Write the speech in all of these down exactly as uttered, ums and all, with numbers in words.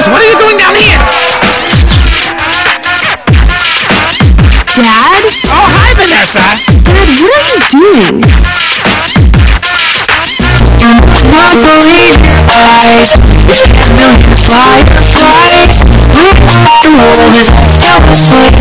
Gross! What are you doing down here? Dad? Oh, hi, Vanessa! Dad, what are you doing? Not believe your eyes. You can't million fireflies. The world is fell asleep.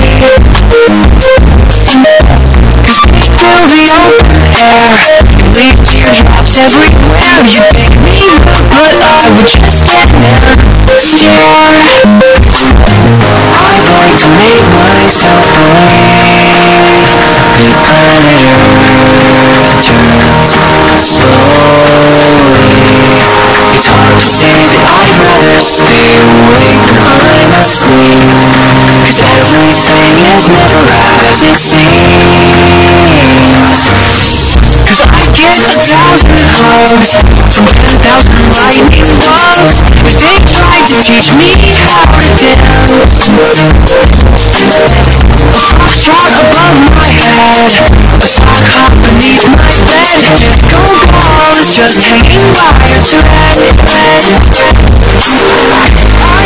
Cause they fill the open air. You leave teardrops everywhere. You make me look, but I would just get there. Scared. I'm going to make myself believe the planet Earth turns slowly. It's hard to say that I'd rather stay awake when I'm asleep, cause everything is never as it seems. Cause I get a thousand hugs from ten thousand lightning bugs when they try to teach me how to dance. A foxtrot above my head, a sock hop beneath my bed. Disco ball is just hanging by a thread. I